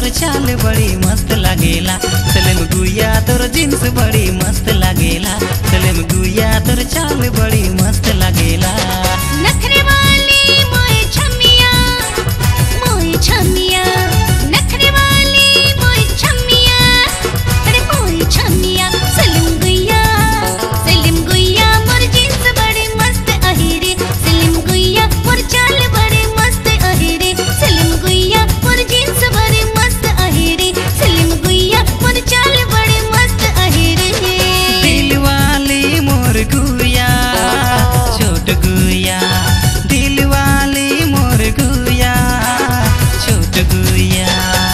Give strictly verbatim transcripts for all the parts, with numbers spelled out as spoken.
तोर चाल बड़ी मस्त लागेला। सलेम गुया तोर जींस बड़ी मस्त लागेला। सलेम गुया तोर चाल बड़ी मस्त लागेला। नखरे वाली मोए छमिया मोए छमिया नखरे वाली मोए छमिया अरे मोए छमिया। सलीम गुया सलीम गुया मोर जींस बड़ी मस्त अहिरे। सलीम गुया मोर चाल बड़ी मस्त अहिरे। सलीम गुया मोर जींस बड़ी मस्त अहिरे। सलीम गुया मोर चाल बड़ी मस्त अहिरे। दिल वाली मोर गुया छोट गुया। दिल वाली मोर गुया छोट गुया।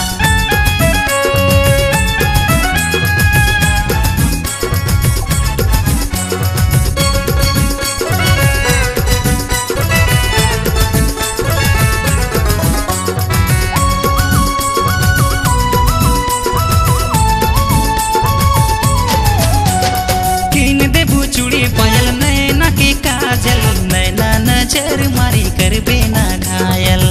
किन देबू चूड़ी पायल नैना के काजल। नैना नजर मारी कर बेना घायल।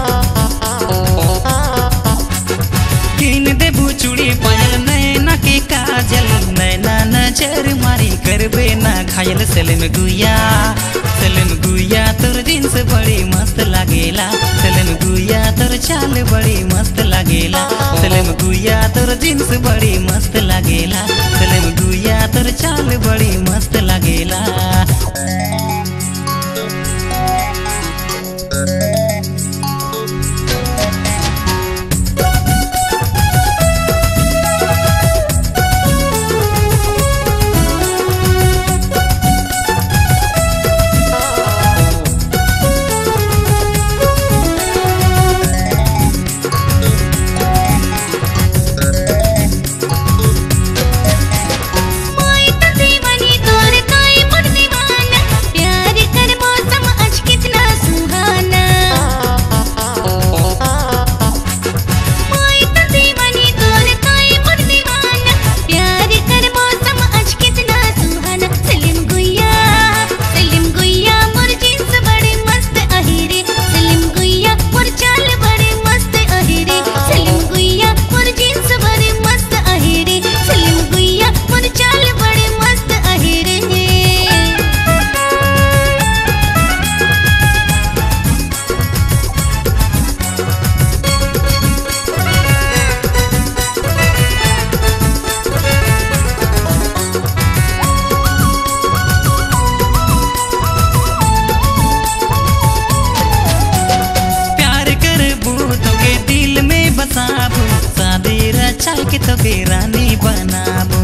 किन देबू चूड़ी पायल नैना के काजल। नैना नजर मारी कर बेना घायल। सलेम गुया सलेम गुया तोर जींस बड़ी मस्त लागेला। सलेम गुया तोर चाल बड़ी मस्त लागेला। सलेम गुया तोर जींस बड़ी मस्त लागेला। सलेम गुया तोर चाल बड़ी मस्त लागेला। मोए तो दीवानी तोर कोई मोर दीवाना। प्यार कर मौसम आज कितना सुहाना। मोए तो दीवानी तोर कोई मोर दीवाना। प्यार कर मौसम आज कितना सुहाना। सलीम गुया सलीम गुया मोर जींस बड़ी मस्त अहिरे। सलीम गुया मोर चाल बड़ी मस्त अहिरे। सलीम गुया मोर जींस बड़ी मस्त अहिरे। सलीम गुया मोर चाल बड़ी मस्त अहिरे। प्यार करबू तोके दिल में बसाबू। शादी रचा के तोके रानी बनाबू।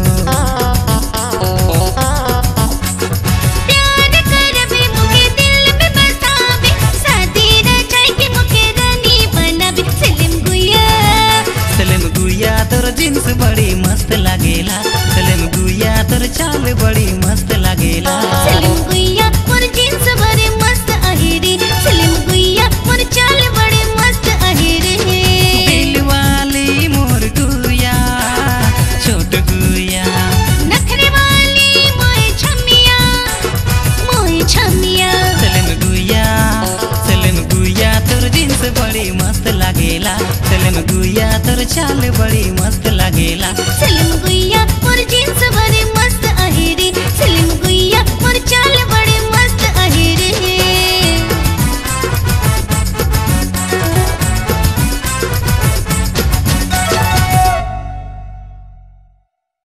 प्यार करबे मुके दिल में बसाबे। शादी रचाई के मुके रानी बनाबे। सलीम गुया सलेम गुया तोर जींस बड़ी मस्त लागेला। सलेम गुया तोर चाल बड़ी मस्त लागेला। सलीम गुया मोर जींस बड़ी मस्त अहिरे। सलीम गुया मोर चाल बड़ी मस्त अहिरे। दिल वाली मोर गुया छोट गुया। नखरे वाली मोए छमिया मोए छमिया। सलेम गुया सलेम गुया तोर जींस बड़ी मस्त लागेला। सलेम गुया तोर चाल बड़ी मस्त लागेला।